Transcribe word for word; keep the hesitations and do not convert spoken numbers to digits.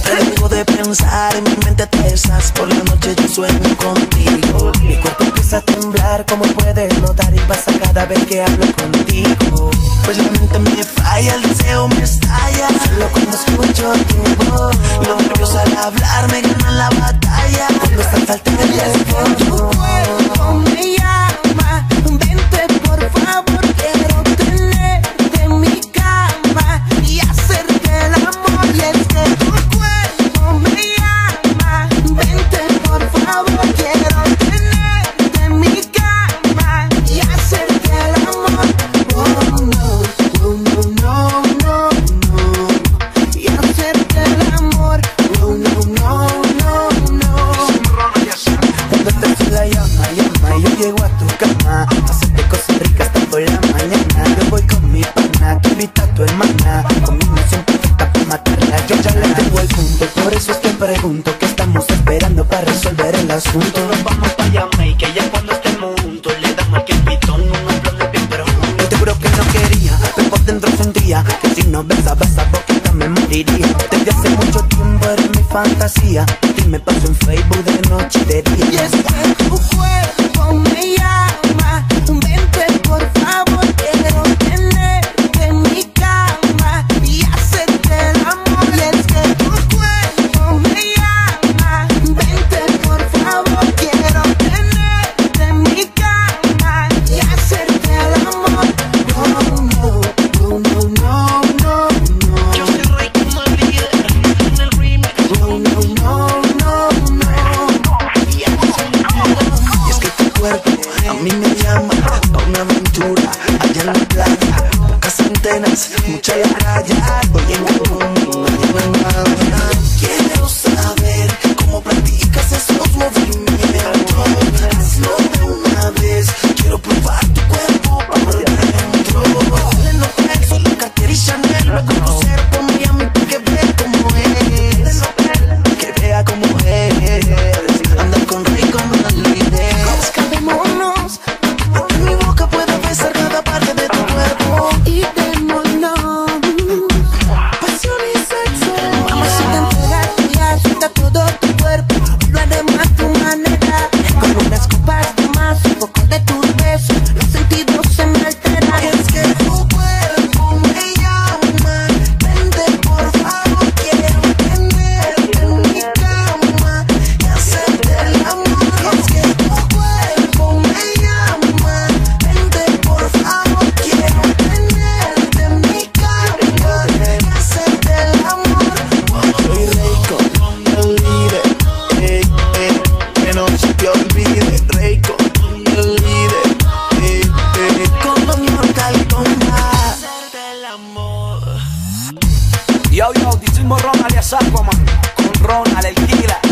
Dejo de pensar, en mi mente te estás. Por la noche yo sueño contigo. Mi cuerpo empieza a temblar, como puedes notar, y pasa cada vez que hablo contigo. Pues la mente me falla, el deseo me estalla. Solo cuando escucho tu voz, los nervios al hablar me ganan la batalla. Cuando estás faltando el tiempo, tu cuerpo me llama. Vente por favor, quiero tenerte en mi cama y hacerte el amor. Y es que tu cuerpo me llama. Vente por favor, quiero tenerte en mi cama y hacerte el amor. Oh no, oh no, no, no, no. Y hacerte el amor. Oh no, no, no, no. cuando estás en la llama, llama, y yo llego a tu cama, hacerte cosas ricas hasta por la mañana. Yo voy con mi pana, que invita a tu hermana. Combinación perfecta para matarla, yo ya le tengo el punto. Por eso es que pregunto, ¿qué estamos esperando para resolver el asunto? Nos vamos pa' Jamaica, ya cuando estemos juntos le damos aquí el pitón, unos blones bien profundos. Yo te juro que no quería, pero por dentro sentía que si no besaba esa boquita me moriría. Desde hace mucho tiempo eres mi fantasía, y me paso en Facebook de noche y de día. Y es que tu cuerpo me llama. Vente por favor, quiero tenerte en mi cama y hacerte el amor. Y es que tu cuerpo me llama. Vente por favor, quiero tenerte en mi cama y hacerte el amor. Oh no, oh no, no, no, no. Yo soy rey como el líder en el remix. Oh no, no, no, no. Y es que tu cuerpo a mí me llama pa' una aventura allá en la playa. Pocas antenas, mucha la raya. Voy en Cancún, me llevan a quiero saber cómo practicas esos movimientos. Hazlo de una vez, quiero probar tu cuerpo por dentro. En hotel, solo Cartier y Chanel. Luego crucero por Miami para que vea cómo es. Que vea cómo es. Andar con rey como la líder. Escapémonos En mi boca puedo besar cada parte de tu cuerpo. y démonos pasión y sexo. Mamacita, entregate y acepta todo tu cuerpo. Lo haremos a tu manera, con unas copas de más, un poco de tus besos. Los sentidos se me alteran. Es que tu cuerpo me llama. Vente por favor, quiero tenerte en mi cama y hacerte el amor. Es que tu cuerpo me llama. Vente por favor, quiero tenerte en mi cama y hacerte el amor. Soy Reiko, el líder, ey, ey, que no se te olvide. Reiko, el líder, ey, ey, como Mortal Kombat. Hacerte el amor. Yo, yo, this is Ron alias Aquaman, con Ronald el Kira.